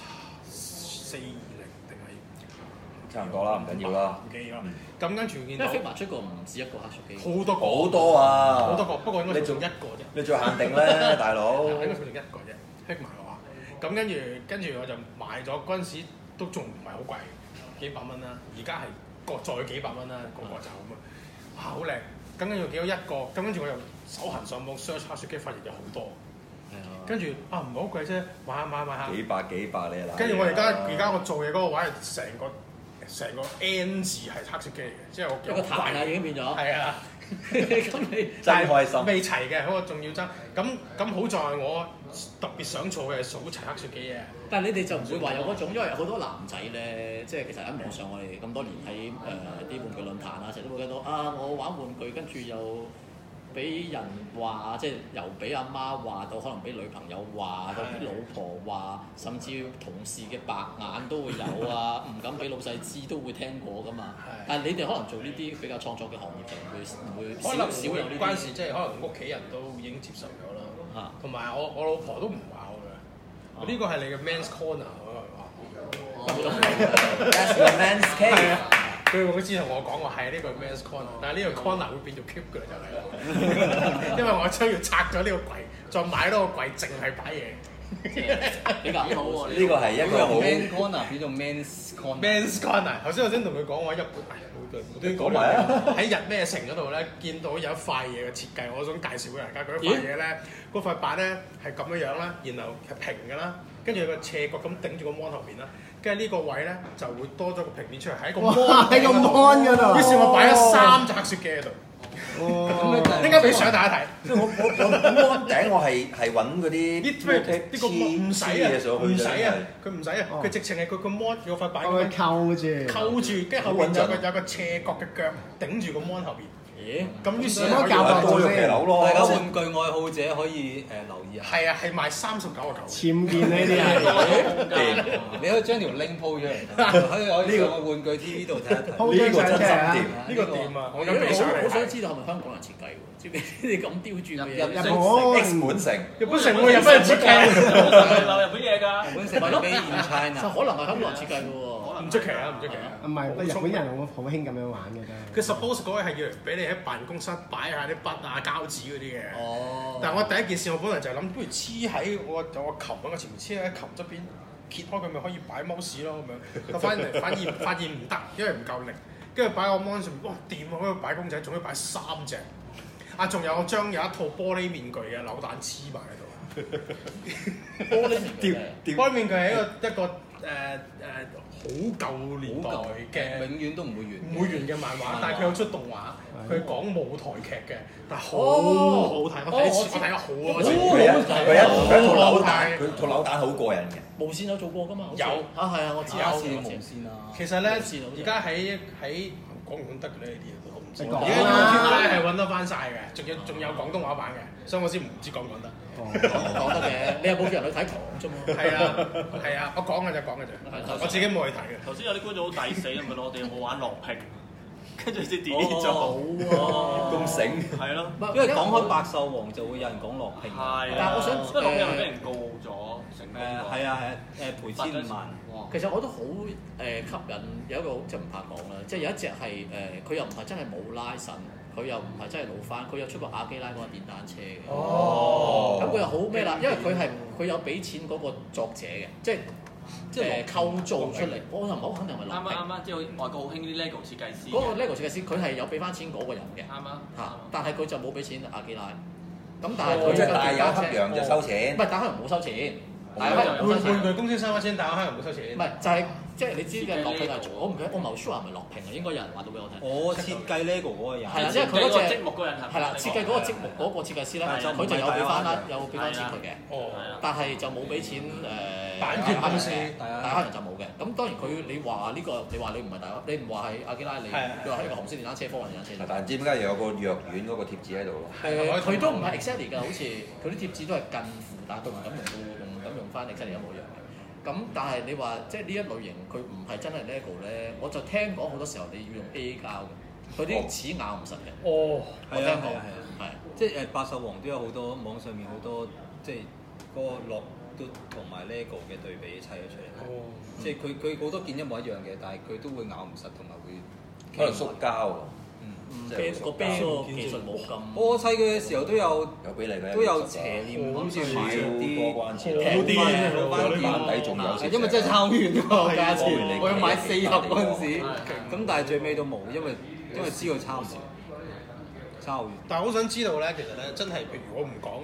420定係差唔多啦，唔緊要啦。 唔記得啦。咁跟住見到 Figma 出過唔止一個黑雪機， 好多啊！ 好多個，不過應該仲一個啫。 你最限定咧，大佬。 應該仲一個啫 ，Figma 嘅話。咁跟住我就買咗，嗰陣時都仲唔係好貴，幾百蚊啦。而家係再幾百蚊啦，個就咁啊！哇，好靚！咁跟住見到一個，咁跟住我又手痕上網 search 黑雪機，發現有好多。跟住唔係好貴啫，買下。 幾百你啊！ 跟住我而家我做嘢嗰個位係成個 N 字係黑雪機嚟嘅，即係我一個台啊已經變咗。 係啊， 咁你真開心。 未齊嘅，嗰個仲要爭。咁好在我特別想做嘅係數齊黑雪機嘅。 但係你哋就唔會話有嗰種，因為好多男仔咧，即係其實喺網上我哋咁多年喺啲玩具論壇啊，成日都會見到我玩玩具跟住又俾人話，即係由俾阿媽話到可能俾女朋友話到俾老婆話，甚至同事嘅白眼都會有啊，唔敢俾老細知都會聽過㗎嘛。但係你哋可能做呢啲比較創作嘅行業就唔會可能少有呢啲關事，即係可能屋企人都已經接受咗啦。同埋我老婆都唔話我嘅，呢個係你嘅 Men's Corner That's the man's cave。 佢好似同我講話係呢個 Men's Corner，但係呢個 corner 會變做 keep 嘅就係啦。因為我將要拆咗呢個櫃，再買多個櫃，淨係擺嘢。 比較好喎。 呢個係一個好 man corner 變做 men's corner。 Men's Corner，頭先我先同佢講話日本，冇講埋啊！喺日咩城嗰度咧，見到有一塊嘢嘅設計，我想介紹俾大家。嗰塊嘢咧，嗰塊板咧係咁樣樣啦，然後係平嘅啦，跟住有個斜角咁頂住個 mon 後邊啦，跟住呢個位咧就會多咗個平面出嚟喺個 mon 嗰度。 於是我擺咗3隻黑雪機喺度。應該俾相大家睇。 即係我mon頂我係揾嗰啲呢個唔使啊，佢唔使啊，佢直情係佢個 mon 有塊板咁樣扣住，跟住後邊有個斜角嘅腳頂住個 mon 後邊。咦？咁於是可以教白做先。 大家玩具愛好者可以留意下。 係啊，係賣39.9。 僭建呢啲係。 你可以將條 link 鋪出嚟，可以上個玩具 TV 度睇一睇。 呢個真心掂， 呢個掂啊！我好想知道係咪香港人設計喎？知唔知你咁刁鑽嘅嘢？ 日本城， 日本城會日本人設計， 留日本嘢㗎。 日本城係 made in China， 可能係香港人設計嘅喎。 唔出奇啊，唔出奇啊！ 唔係，日本人好興咁樣玩嘅啫。 佢 suppose 嗰個係要俾你喺辦公室擺下啲筆啊、膠紙嗰啲嘅。 哦。 但係我第一件事，我本來就係諗，不如黐喺我琴嗰個前面，黐喺琴側邊，揭開佢咪可以擺 mouse 咯咁樣。我反而發現唔得，因為唔夠力。跟住擺個 mon 上面，哇掂啊！嗰度擺公仔，仲要擺3隻。仲有我將有一套玻璃面具嘅扭蛋黐埋喺度。玻璃面具係一個好舊年代嘅， 永遠都唔會完， 唔會完嘅漫畫，但係佢有出動畫，佢講舞台劇嘅，但係好好睇，我睇咗好多次。 佢套扭蛋，佢套扭蛋好過癮嘅。 無線有做過㗎嘛？ 有啊，係啊，我知有無線啊。 其實咧，而家喺講唔講得嘅咧呢啲嘢我唔知。 而家 YouTube 咧係揾得翻晒嘅，仲有廣東話版嘅，所以我先唔知講唔講得。 講得嘅，你有冇叫人去睇講啫嘛？ 係啊，我講嘅啫，我自己冇去睇嘅。 頭先有啲觀眾好抵死，問我哋有冇玩樂拼，跟住先 delete 咗。 咁醒。 係咯， 因為講開百獸王就會有人講樂拼。 係。 但係我想， 因為樂拼係俾人告咗成功。 係啊，賠1500萬。 其實我都好吸引，有一個即係唔怕講啦，即係有一隻係佢又唔係真係冇拉神。佢又唔係真係老翻，佢有出過阿基拉嗰個電單車嘅。咁佢又好咩啦？因為佢有俾錢嗰個作者嘅，即係構造出嚟。我就唔好肯定係咪樂拼。 啱，即係外國好興啲 LEGO 設計師。 嗰個 LEGO 設計師佢係有俾翻錢嗰個人嘅。 啱嚇，但係佢就冇俾錢阿基拉。咁但係佢即係大有黑羊就收錢。 唔係大黑羊冇收錢。 玩具公司收翻錢，大黑羊冇收錢。 唔係就係。即係你知嘅樂拼係做，我唔記得我冇 sure 係咪樂拼啊？應該有人話到俾我聽。 我設計 LEGO 嗰個人。 係啦，因為佢嗰隻積木嗰人係啦， 設計嗰個積木嗰個設計師咧，佢就有俾翻啦，有俾翻錢佢嘅。但係就冇俾錢版權公司， 大黑人就冇嘅。咁當然你話呢個，你話你唔係大黑，你唔話係阿基拉，你話係一個紅色電單車、科幻電單車。 但係唔知點解又有個藥丸嗰個貼紙喺度咯？ 佢都唔係 exactly 㗎，好似佢啲貼紙都係近乎，但係佢唔敢用翻 exactly 一模一樣。咁但係你話即係呢一類型，佢唔係真係 LEGO 咧，我就聽講好多時候你要用 A 膠嘅，佢啲齒咬唔實嘅。我聽講係即係百獸王都有好多網上面好多即係嗰個樂都同埋 LEGO 嘅對比砌咗出嚟。即係佢好多件一模一樣嘅，但係佢都會咬唔實同埋會可能塑膠喎。 個啤嗰個技術冇咁。 我砌佢嘅時候都有俾你嘅， 都有邪念，好似買啲過關錢， 好啲嘅， 版底仲有少少。 因為真係差好遠喎價錢，我要買4盒嗰陣時，咁但係最尾都冇，因為知道差唔多，差好遠。 但係我好想知道咧，其實咧真係譬如我唔講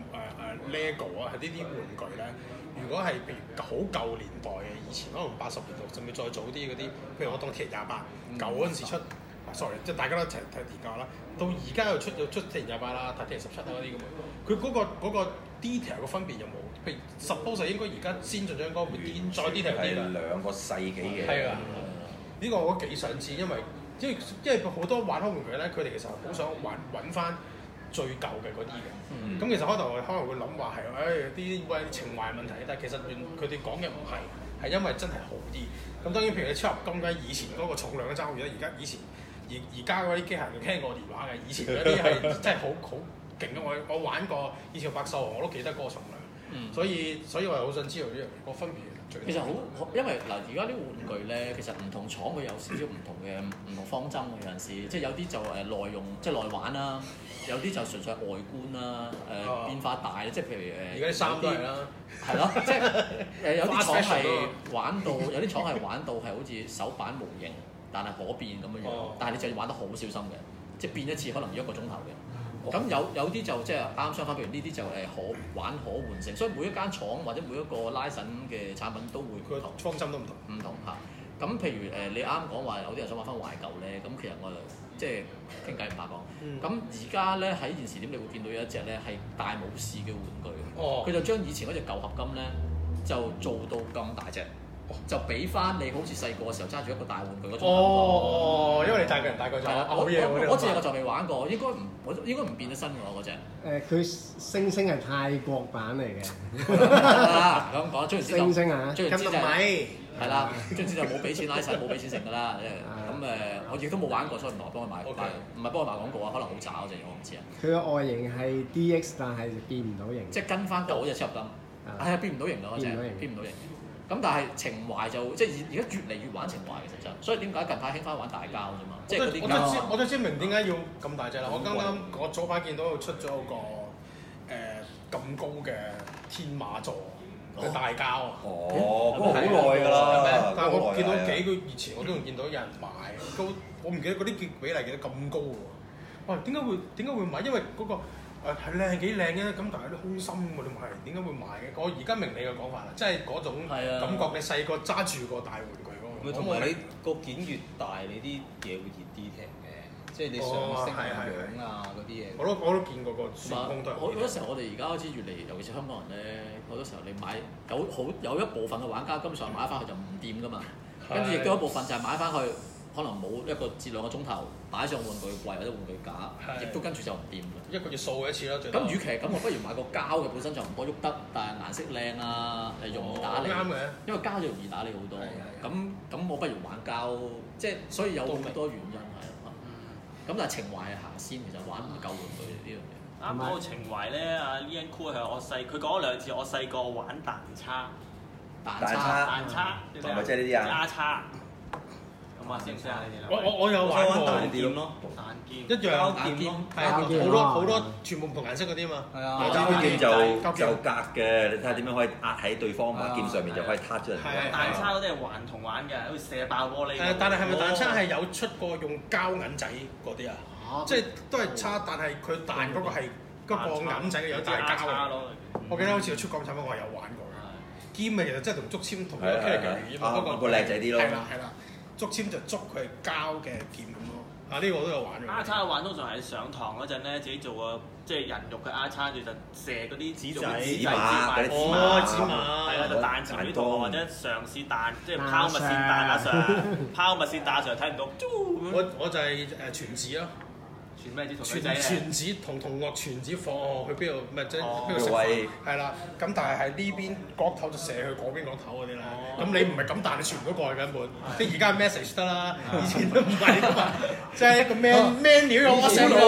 LEGO 啊，係呢啲玩具咧，如果係譬如好舊年代嘅，以前可能80年代，甚至再早啲嗰啲，譬如我當 T28 舊嗰陣時出。sorry， 即係大家都一齊睇電價啦。到而家又出 T28 啦，睇 T17啊嗰啲咁嘅，佢嗰個 detail 個分別有冇？譬如 suppose 應該而家先進咗應該會再 detail 啲啦。 係2個世紀嘅。 係啊，呢個我都幾想知，因為好多玩開玩具咧，佢哋其實好想揾翻最舊嘅嗰啲嘅。咁其實開頭我可能會諗話係啲情懷問題，但係其實佢哋講嘅唔係因為真係好啲。咁當然譬如你超合金嘅以前嗰個重量嘅爭好遠啦，而家嗰啲機械人聽過電話嘅，以前嗰啲係真係好勁嘅。我玩過以前百獸王，我都記得嗰個重量。所以我係好想知道呢樣嘢個分別。 其實好，因為嗱而家啲玩具咧，其實唔同廠佢有少少唔同方針嘅，有陣時即係有啲就內用，即係內玩啦，有啲就純粹外觀啦，變化大即係譬如而家啲衫都係啦， 係咯，即係有啲廠係玩到，有啲廠係玩到係好似手板模型，但係可變咁樣樣，但係你就要玩得好小心嘅，即係變一次可能要1個鐘頭嘅。咁有啲就即係啱相反，譬如呢啲就可換性，所以每一間廠或者每一個拉神嘅產品都會唔同， 方針都唔同嚇。咁譬如你啱講話有啲人想玩翻懷舊咧，咁其實我就即係傾偈唔怕講。咁而家咧喺現時點你會見到有一隻咧係大武士嘅玩具，佢就將以前嗰隻舊合金咧就做到咁大隻。就俾翻你好似細個嘅時候揸住一個大玩具嗰種感覺。 因為你大個人大個咗。係啊，好嘢喎！ 嗰隻我就未玩過，應該唔變得新㗎喎嗰隻。 佢星星係泰國版嚟嘅。 咁講，總言之星星啊， 總言之就係啦，總言之就冇俾錢拉神，冇俾錢成㗎啦。咁我亦都冇玩過，所以唔係幫佢買，唔係幫佢賣廣告啊，可能好渣嗰隻嘢，我唔知啊。 佢個外形係 DX，但係變唔到形。 即係跟翻舊嗰隻超合金。係啊，變唔到形㗎嗰隻，變唔到形。咁但係情懷就即係而家越嚟越玩情懷嘅，其實所以點解近排興翻玩大膠啫嘛？即係嗰啲我就知明點解要咁大隻啦！我早排見到佢出咗個咁高嘅天馬座嘅大膠啊！ 嗰個好耐㗎啦。 但係我見到幾個月前我都仲見到有人買，我唔記得嗰啲比例幾多咁高喎！哇！點解會買？因為嗰個係靚幾靚嘅，咁但係啲空心喎，你買點解會買嘅？我而家明你嘅講法啦，即係嗰種感覺，你細個揸住個大玩具嗰個同埋你個件越大，你啲嘢會熱啲踢嘅，即係你上色啊、樣啊嗰啲嘢。 我都見過個選工都係。 好多時候我哋而家開始越嚟，尤其是香港人咧，好多時候你買有一部分嘅玩家根本上買翻去就唔掂噶嘛，跟住亦都有一部分就係買翻去。可能冇一個至兩個鐘頭擺上玩具櫃或者玩具架，亦都跟住就唔掂嘅。 一個月掃一次咯，最咁與其咁，我不如買個膠嘅，本身就唔多喐得，但係顏色靚啊，容易打理。 啱嘅， 因為膠就容易打理好多。咁我不如玩膠，即係所以有好多原因係啊。咁但係情懷係行先，其實玩唔夠玩具呢樣嘢。 啱講到情懷咧，阿 Lian Cool 係佢講咗兩次，我細個玩彈叉， 彈叉係咪即係呢啲啊？ 加叉。咁啊，識唔識啊？你哋我有玩過彈劍咯， 彈劍一樣彈劍，係好多全部唔同顏色嗰啲嘛。係啊， 膠劍就隔嘅，你睇下點樣可以壓喺對方把劍上面就可以撻出嚟。 彈叉嗰啲係還同玩嘅，好似射爆玻璃。 但係咪彈叉係有出過用膠銀仔嗰啲啊？即係都係叉，但係佢彈嗰個係嗰個銀仔嘅有大膠咯。我記得好似出港產品我係有玩過嘅。劍咪其實真係同竹籤同樣 category 嘛，不過個靚仔啲咯。 係啦。竹籤就捉佢係膠嘅劍咁咯，呢個我都有玩嘅。丫叉玩通常係上堂嗰陣咧，自己做個即係人肉嘅丫叉，跟住就射嗰啲紙馬， 紙馬， 係啦，就彈前面啲圖或者嘗試彈，即係拋物線彈下上，拋物線打上睇唔到。 我就係傳紙咯。傳咩紙？傳紙同同學傳紙放去邊度？咪即係邊度食飯？係啦，咁但係喺呢邊角頭就射去嗰邊角頭嗰啲啦。咁你唔係咁彈，你傳唔到過去根本。即係而家 message 得啦，以前都唔係㗎嘛。即係一個 menu 用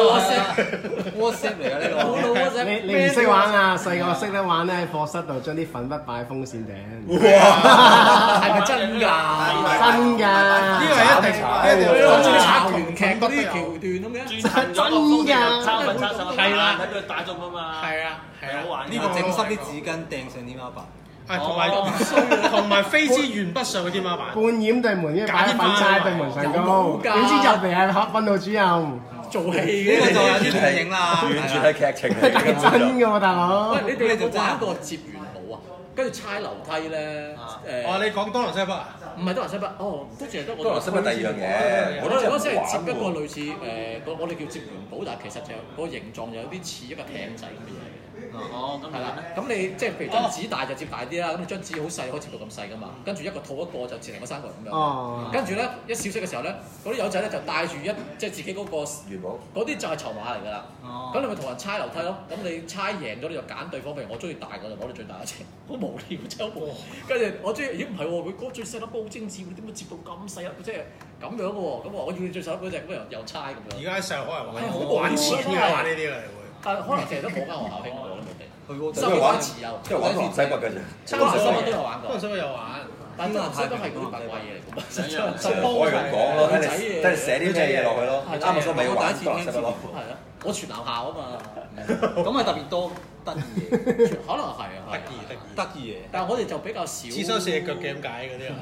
WhatsApp 嚟㗎呢個。 你唔識玩啊？細個識得玩咧，喺課室度將啲粉筆擺喺風扇頂。 哇！係咪真㗎？ 真㗎。 呢個係一定，好似插韓劇嗰啲橋段咁樣。 真㗎，抄粉抄上係啦， 睇佢打中啊嘛。係啊， 好玩。 呢個整濕啲紙巾掟上天花板。 同埋飛支鉛筆上嘅天花板。 半掩對門，跟住擺粉叉喺對門上高。點知入嚟係訓導主任做戲嘅， 呢個就有啲電影啦， 完全係劇情嚟嘅。 係真㗎喎，大佬。 喂，你哋有冇玩過接元寶啊？跟住猜樓梯咧， 你講東南西北啊？ 唔係東南西北，都淨係得我。 東南西北第二樣嘢， 我嗰陣係接一個類似我哋叫接元寶，但係其實就個形狀就有啲似一個艇仔咁嘅嘢。咁係啦，咁你即係譬如張紙大就接大啲啦，咁你張紙好細可以接到咁細噶嘛，跟住一個套一個就切成個三角咁樣。跟住咧一小息嘅時候咧，嗰啲友仔咧就帶住即係自己嗰個元寶，嗰啲就係籌碼嚟㗎啦。咁你咪同人猜樓梯咯，咁你猜贏咗你就揀對方，譬如我中意大我就攞你最大一隻，好無聊真係好無聊。跟住我中意，咦唔係喎，佢嗰最細粒好精緻，佢點解接到咁細粒？即係咁樣嘅喎，咁我要你最細粒嗰隻，咁又猜咁樣。 而家細路可能玩好玩錢㗎，玩呢啲嚟會。 但可能其實都冇間學校興過咯，佢哋。 即係玩持有，即係玩東南西北嘅啫。 東南西北都有玩過。 東南西北有玩， 但東南西北係嗰啲八卦嘢嚟㗎嘛。 可以咁講咯，睇你寫啲咩嘢落去咯。啱啱先咪玩東南西北咯。 係啊，我全男校啊嘛。 咁係特別多得意嘢， 可能係啊， 得意嘢。 但係我哋就比較少。 廁所四隻腳嘅點解嗰啲啊？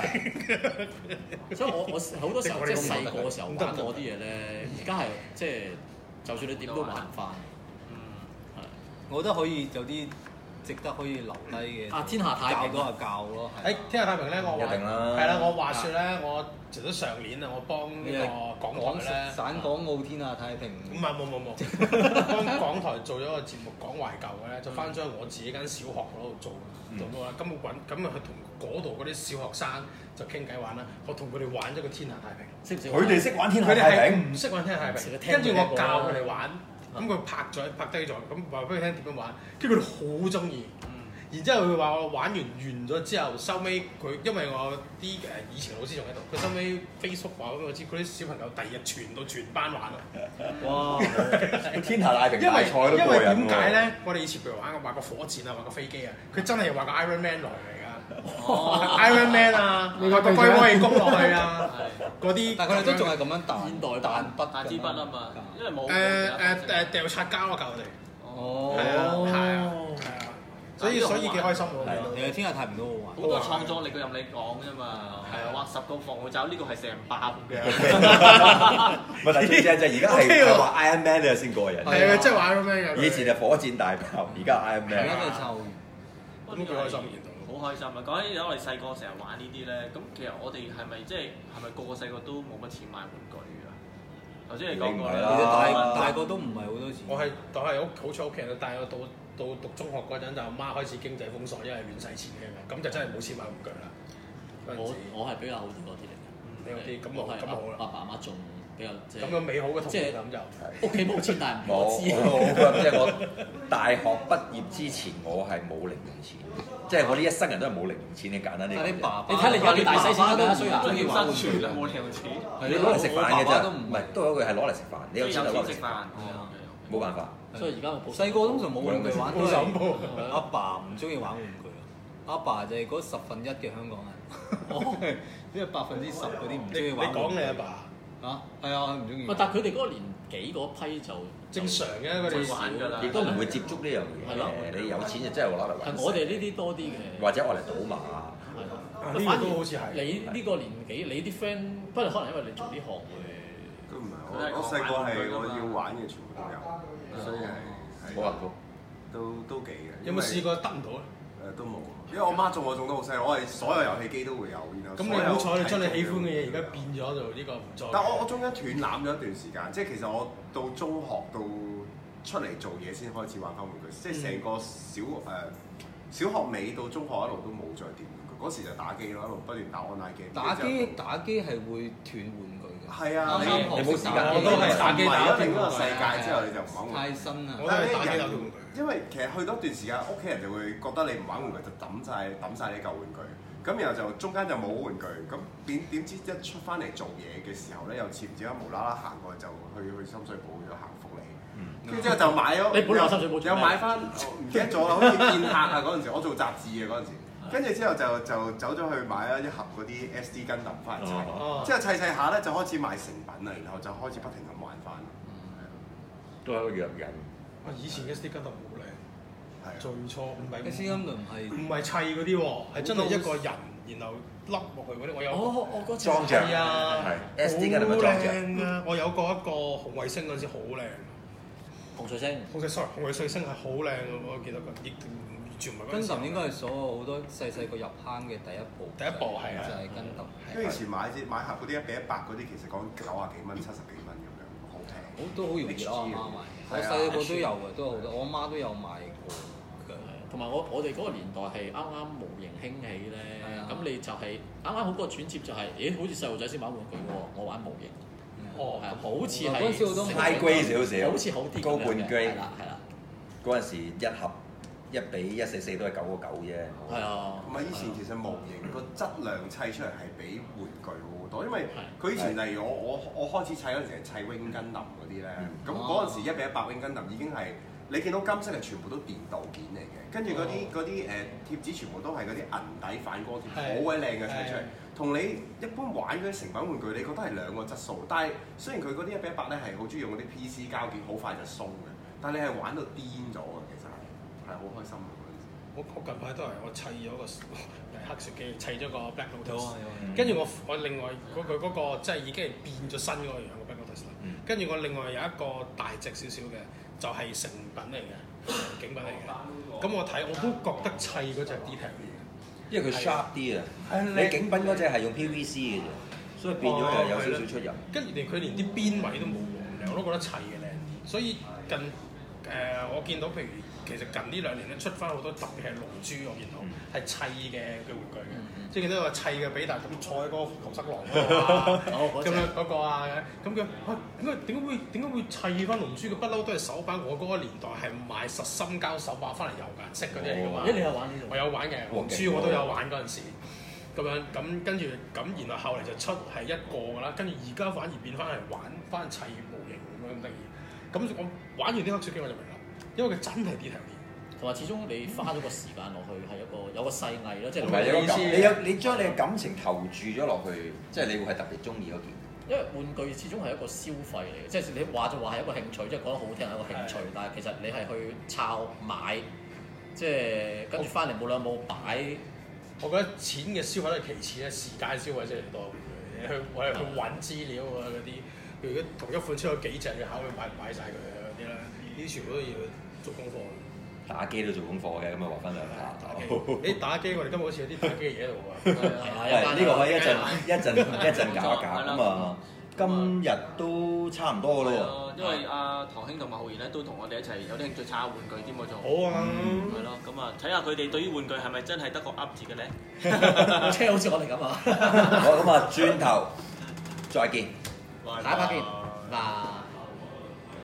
所以我好多時候即係細個嘅時候玩嗰啲嘢咧，而家係即係就算你點都玩唔翻。 我覺得可以有啲值得可以留低嘅。 天下太平教嗰個教咯。 天下太平咧，我一定啦。 係啦，我話説咧，我除咗上年啊，我幫呢個港台咧， 省港澳天下太平。 唔係冇，幫港台做咗個節目講懷舊嘅咧，就翻咗我自己間小學嗰度做到啦。咁啊去同嗰度嗰啲小學生就傾偈玩啦。我同佢哋玩咗個天下太平。 識唔識？ 佢哋識玩天下太平？ 佢哋係唔識玩天下太平，跟住我教佢哋玩。咁佢拍低咗，咁話俾佢聽點樣玩，跟住佢哋好中意。然之後佢話我玩完咗之後，收尾佢因為我啲以前老師仲喺度，佢收尾 Facebook 話俾我知，佢啲小朋友第二日傳到全班玩咯。 哇！天下太平大賽都過癮喎。 因為點解咧？我哋以前譬如畫個火箭啊，畫個飛機啊，佢真係畫個 Iron Man 落嚟㗎。Iron Man 啊，畫個龜波氣功落去啊，嗰啲。 但係佢哋都仲係咁樣彈現代彈支筆啊嘛，因為冇掉擦膠啊，教佢哋。 哦， 係啊。所以幾開心喎！ 其實天下太平都好玩， 好多創作力佢任你講啫嘛。係啊，畫10個防護罩呢個係成百嘅。 唔係，但係而家係話 Iron Man 咧先過癮。 係啊，即係玩 Iron Man 嘅。 以前係火箭大炮，而家 Iron Man。 而家都係湊。 咁都幾開心見到。 好開心啊！講起我哋細個成日玩呢啲咧，咁其實我哋係咪個個細個都冇乜錢買玩具㗎？頭先你講過啦， 大個都唔係好多錢。 我係好彩屋企人帶我到讀中學嗰陣，就阿媽開始經濟封鎖，因為亂使錢嘅嘛，咁就真係冇錢買玩具啦。 我係比較好啲嗰啲嚟嘅。 你有啲咁好啦。 阿爸阿媽仲比較即係咁樣美好嘅童年咁就屋企冇錢，但係我知。 即係我大學畢業之前，我係冇零用錢，即係我呢一生人都係冇零用錢嘅，簡單啲講。 你睇你有幾大細先得㗎，所以中意生存啊，冇零用錢。 你攞嚟食飯嘅啫，唔係都有一句係攞嚟食飯。你有錢就攞嚟食飯，冇辦法。 所以而家我細個通常冇玩具玩，都係阿爸唔中意玩玩具。阿爸就係嗰1/10嘅香港人，因為10%嗰啲唔中意玩。 你講你阿爸啊？係啊，唔中意。 但係佢哋嗰個年紀嗰批就正常嘅，佢哋玩㗎啦， 亦都唔會接觸呢樣嘢。係咯，你有錢就真係攞嚟玩。 係我哋呢啲多啲嘅， 或者我嚟賭馬。 係，反而都好似係。 你呢個年紀，你啲 friend 不過可能因為你做啲學會。 都唔係，我細個係我要玩嘅全部都有，所以係好幸福， 都幾嘅。 有冇試過得唔到咧？ 都冇，因為我媽種我種得好犀利，我係所有遊戲機都會有。 咁你好彩，你將你喜歡嘅嘢而家變咗做呢個唔再。 但我中間斷纜咗一段時間，即係其實我到中學到出嚟做嘢先開始玩翻玩具，即係成個小學尾到中學一路都冇再掂玩具。嗰時就打機咯，一路不斷打 online game。 打機係會斷玩具嘅。 係啊，你冇時間， 我都係打機打定嗰個世界之後你就唔玩玩具。 太新啦！ 我都係打機打玩具。 因為其實去到一段時間，屋企人就會覺得你唔玩玩具就抌晒你嚿玩具，咁然後就中間就冇玩具，咁點知一出翻嚟做嘢嘅時候咧，又似唔知無啦啦行過去就去深水埗咗行福利，跟住之後就買咗， 你本來深水埗又買翻，唔記得咗啦，好似見客啊嗰陣時，我做雜誌嘅嗰陣時，跟住之後就走咗去買咗一盒嗰啲 SD 跟揼翻嚟砌，之後砌下咧就開始賣成品啦，然後就開始不停咁玩翻， 都係一個弱人。 以前嘅 SD 跟揼好靚，係最初唔係 SD 跟揼唔係砌嗰啲喎，係真係一個人然後笠落去嗰啲，我有我嗰裝著啊， 係 SD 跟揼嘅裝著啊，我有過一個紅衛星嗰陣時好靚， 紅水星， 紅衛星係好靚嘅，我記得佢亦全部跟揼應該係所有好多細個入坑嘅第一步係就係跟揼。 因為以前買盒嗰啲1:100嗰啲，其實講90幾蚊、70幾蚊咁樣，好平。 都好容易咯，阿媽買。我細個都有嘅，都好多。我媽都有買過嘅。 同埋我哋嗰個年代係啱啱模型興起咧，咁你就係啱啱好個轉接就係，好似細路仔先玩玩具喎，我玩模型。係好似係嗰陣時好多 high grade 少少， 好似好啲高半 grade。 係啦。 嗰陣時一盒1:144都係9個9啫。 係啊。 同埋以前其實模型個質量砌出嚟係比玩具好好多，因為佢以前例如我開始砌嗰陣時係砌 Wing Gundam嗰啲咧，咁嗰陣時1:100 Wing Gundam已經係你見到金色係全部都電鍍件嚟嘅，跟住嗰啲貼紙全部都係嗰啲銀底反光貼，好鬼靚嘅砌出嚟。同你一般玩嗰啲成品玩具，你覺得係兩個質素，但係雖然佢嗰啲1:100咧係好中意用嗰啲 PC 膠件，好快就鬆嘅，但係你係玩到癲咗嘅，其實係好開心嘅嗰陣時。 我近排都係我砌咗個黑雪機，砌咗個 Black Lotus，跟住我另外佢嗰個即係已經係變咗新嗰個樣嘅 Black Lotus 啦。跟住我另外有一個大隻少少嘅，就係成品嚟嘅，景品嚟嘅。咁我睇我都覺得砌嗰隻 detail 啲嘅， 因為佢 sharp 啲啊。你景品嗰隻係用 PVC 嘅啫，所以變咗又有少少出入。 跟住佢連啲邊位都冇黃嘅，我都覺得砌嘅靚啲。所以我見到譬如其實近呢2年咧出翻好多特別係龍珠，我見到係砌嘅玩具嘅，即係見到個砌嘅比達咁坐喺嗰個浮室狼咁樣嗰個啊，咁佢點解會砌翻龍珠嘅？不嬲都係手板，我嗰個年代係買實心膠手把翻嚟油顏色嗰啲嚟㗎嘛。 你有玩呢種？ 我有玩嘅，龍珠我都有玩嗰陣時。咁樣咁跟住咁，然後後嚟就出係一個㗎啦，跟住而家反而變翻係玩翻砌模型咁樣得意。咁我玩完啲黑雪機我就明啦，因為佢真係 detail 啲， 同埋始終你花咗個時間落去係有個細藝咯，即係唔係你將你嘅感情投注咗落去，即係你會係特別中意嗰件。 因為玩具始終係一個消費嚟嘅，即係你話就話係一個興趣，即係講得好聽係一個興趣，但係其實你係去抄買，即係跟住翻嚟冇兩冇擺。 我覺得錢嘅消費都係其次咧，時間消費先嚟多。我係去揾資料啊嗰啲，如果同一款出咗幾隻，你考慮買唔買曬佢嗰啲啦，呢啲全部都要做功課。 打機都做功課嘅，咁啊劃分兩下。 你打機，我哋今日好似有啲打機嘅嘢喺度喎。 係呢個可以一陣搞一搞咁啊！今日都差唔多噶咯喎。因為阿唐兄同埋浩然咧都同我哋一齊有啲興趣炒下玩具添喎，仲好啊。 係咯，咁啊睇下佢哋對於玩具係咪真係得個噏字嘅咧？ 即係好似我哋咁啊！ 好咁啊，轉頭再見， 下一 part 見，嗱。